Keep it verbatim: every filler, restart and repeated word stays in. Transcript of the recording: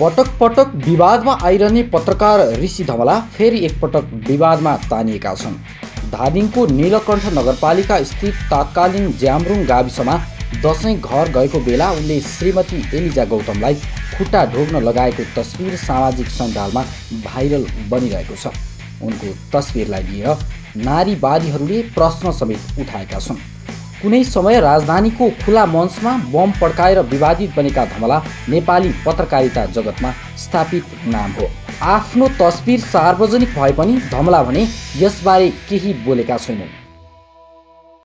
पटक पटक विवादमा आइरहने पत्रकार ऋषि धमला फेरि एकपटक विवादमा तानिएका छन्। धादिङको नीलकण्ठ नगरपालिका स्थित तत्कालीन ज्याम्रुङ गाविसमा दसैँ घर गएको बेला उनले श्रीमती एलिजा गौतमलाई खुट्टा ढोग्न लगाएको तस्बिर सामाजिक सञ्जालमा भाइरल बनिरहेको छ। उनको तस्बिरलाई लिएर नारीवादीहरूले प्रश्न समेत उठाएका छन्। कुनै समय राजधानीको खुला मञ्चमा बम पड्काएर विवादित बनेका धमला नेपाली पत्रकारिता जगतमा स्थापित नाम हो। आफ्नो तस्बिर सार्वजनिक भए पनि धमला भने यसबारे केही बोलेका छैनन्।